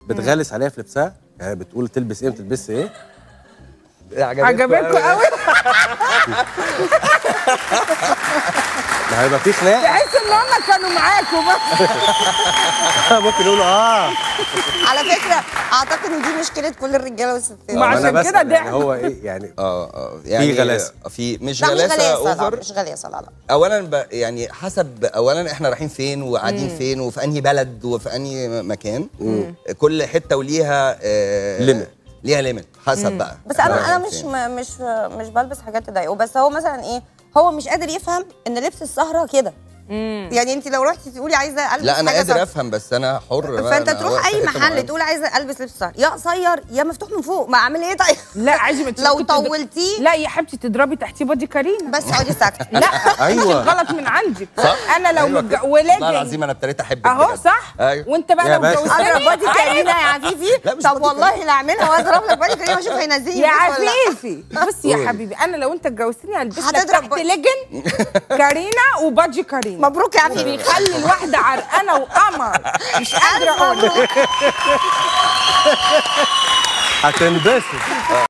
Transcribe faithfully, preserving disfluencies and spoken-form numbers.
بتغلس عليها في لبسها؟ يعني بتقول تلبس ايه وتلبس ايه؟ عجبتكم قوي؟ ما هيبقى في خناق. تحس ان هم كانوا معاكم بس. ممكن يقولوا اه. على فكره اعتقد ان دي مشكله كل الرجاله والستات. ما عشان كده ده يعني هو ايه يعني اه اه يعني في غلاسه، في مش لا غلاسه مش غلاسه اوفر. لا مش غلاسه لا لا اولا ب... يعني حسب اولا احنا رايحين فين وقاعدين فين وفي انهي بلد وفي انهي مكان. مم. كل حته وليها آه ليميت ليها ليميت حسب مم. بقى. بس انا انا مش م... مش مش بلبس حاجات تضايقه، بس هو مثلا ايه، هو مش قادر يفهم ان لبس السهره كده. امم يعني انت لو رحتي تقولي عايزه البس لا انا حاجة قادر صح. افهم بس انا حر. فانت تروح اي محل تقول عايزه البس لبس سهر، يا قصير يا مفتوح من فوق، ما اعمل ايه طيب؟ لا عادي لو طولتيه. لا يا حبيبتي تضربي تحتيه بادي كارينا بس اقعدي ساكته. لا ايوه غلط من عندك. صح؟ انا لو أيوة متج... ولكن والله العظيم انا ابتديت احبك اهو صح. أيوة. وانت بقى لو اتجوزتني اضرب بادي كارينا يا عفيفي. طب والله لا اعملها واضرب لك بادي كارينا واشوف هينزلني يا عفيفي. بصي يا حبيبي انا لو انت اتجوزتني هلبس لك تحت ليجن كارينا وبادي كارينا. مبروك يا عفيفي. بيخلي الواحده عرقانه وقمر مش قادره اقول. هتنبسط.